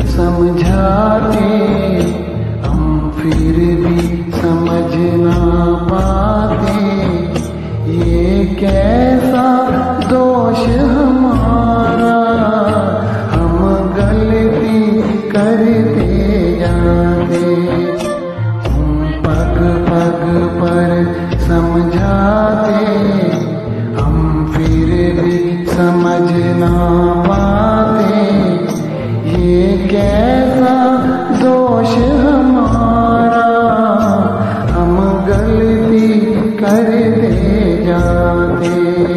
समझाते हम फिर भी समझ ना पाते। ये कैसा दोष हमारा, हम गलती करते जाते। हम पग पग पर समझाते हम फिर भी समझ ना पाते। ये कैसा दोष हमारा, हम गलती करते जाते।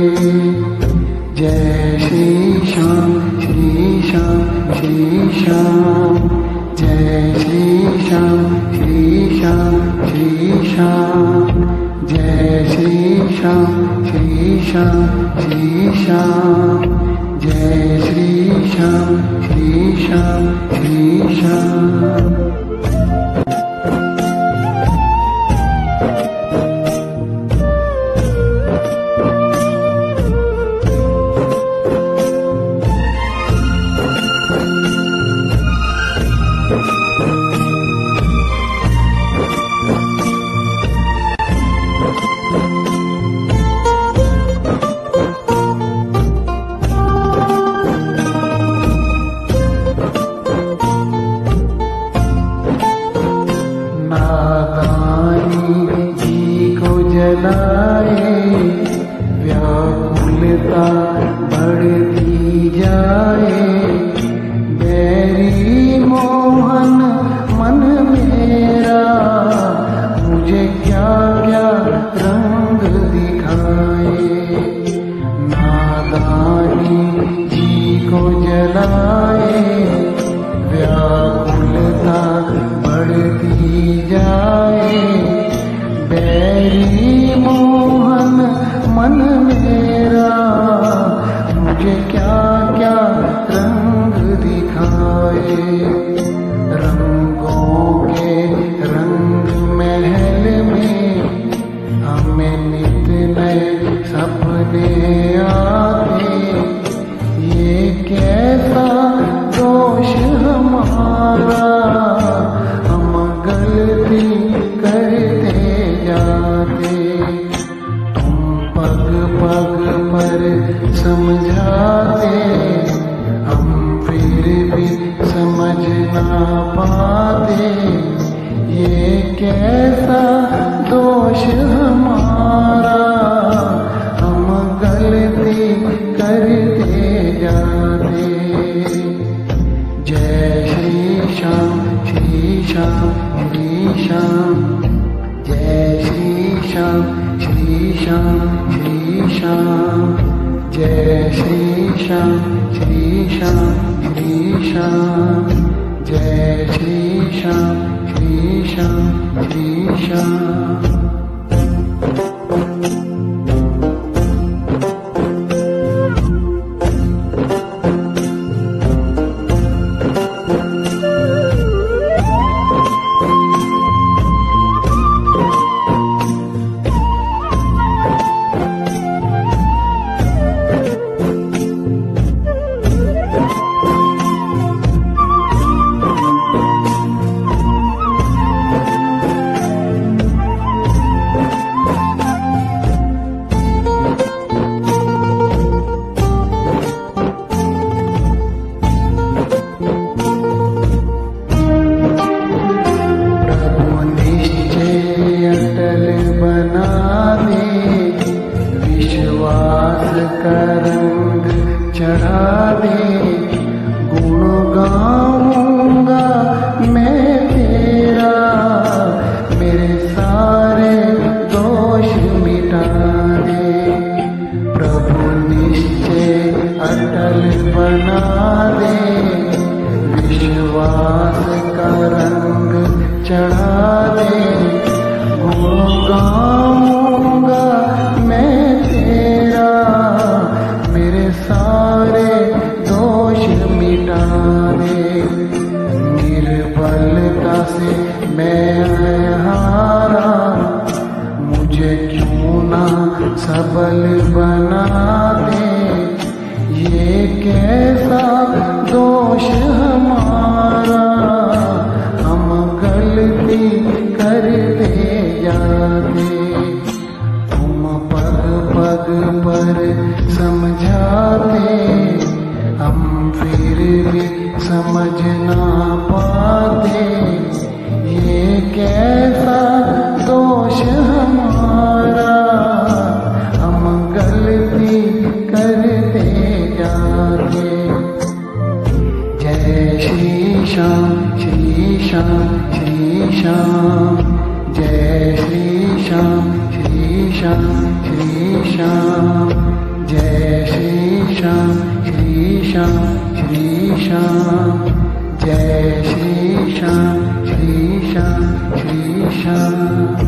जय श्री श्याम श्री श्याम श्री श्याम, जय श्री श्याम श्री श्याम श्री श्याम, जय श्री श्याम श्री श्याम श्री श्याम, जय श्री श्याम श्री श्याम श्री श्याम। व्याकुलता बढ़ती जाए, बैरी मोहन मन मेरा, मुझे क्या क्या रंग दिखाए। नादानी जी को जलाए, व्याकुलता बढ़ती जाए, बैरी मोहन मन मेरा, मुझे क्या क्या रंग दिखाए। रंगों के रंग महल में हमें नित नए सपने आते। ये कैसा दोष हमारा, हम गलती करते जाते। तुम पग पग पर समझाते हम फिर भी समझ ना पाते। ये कैसा दोष हमारा, हम गलती करते जाते। जय श्री श्याम श्री श्याम श्री श्याम, जय श्री श्याम श्री श्याम श्री श्याम, जय श्री श्याम श्री श्याम श्री श्याम, जय श्री श्याम श्री श्याम श्री श्याम। रंग चढ़ा दे, गुण गाऊंगा मैं तेरा, मेरे सारे दोष मिटा दे। प्रभु निश्चय अटल बना दे, विश्वास का रंग चढ़ा दे, गुण गाऊंगा मैं तेरा, मेरे सारे दोष मिटा दे। निर्बलता से मैं हारा, मुझे क्यों ना सबल बना दे। ये कैसा दोष हमारा, श्री श्याम श्री श्याम श्री श्याम, जय श्री श्याम श्री श्याम श्री श्याम, जय श्री श्याम श्री श्याम श्री श्याम, जय श्री श्याम श्री श्याम श्री श्याम।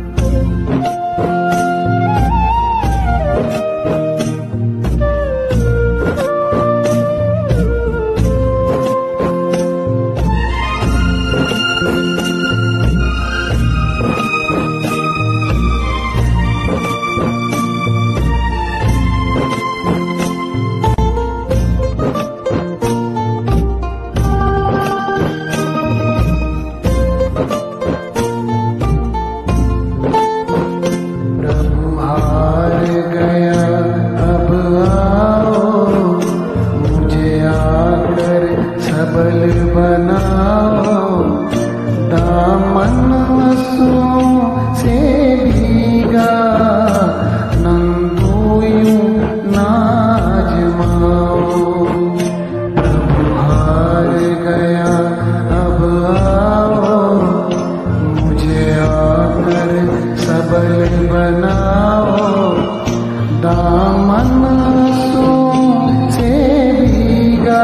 सबल बनाओ, दामन आंसुओं से भीगा, नंदू यूं ना आजमाओ। प्रभु हार गया अब आओ, मुझे आकर सबल बनाओ, दामन आंसुओं से भीगा,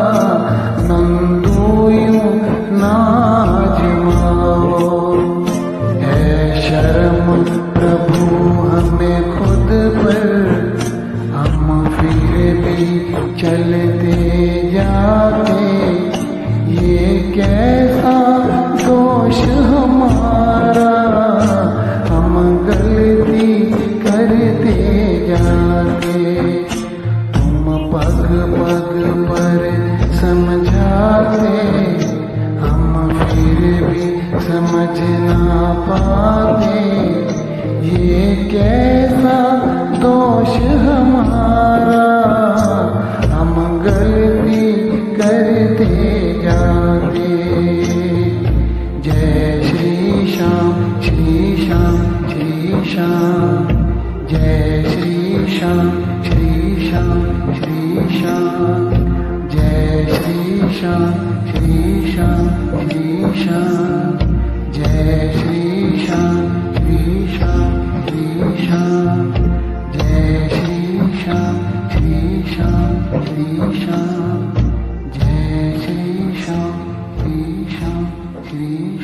नंदू यूं ना आजमाओ। है शर्म प्रभु हमें खुद पर, हम फिर भी चलते जाते, ये कैसा दोष हमारा, हम गलती करते जाते। तुम पग पग पर समझाते, हम फिर भी समझ ना पाते, ये कैसा दोष हमारा, हम गलती करते जाते। जय श्री श्याम श्री श्याम श्री श्याम, जय श्री श्याम श्री श्याम श्री श्याम, जय श्री श्याम श्री श्याम श्री श्याम, जय श्री श्याम श्री श्याम श्री श्याम, जय श्री श्याम श्री श्याम श्री श्याम, जय श्री श्याम श्री श्याम श्री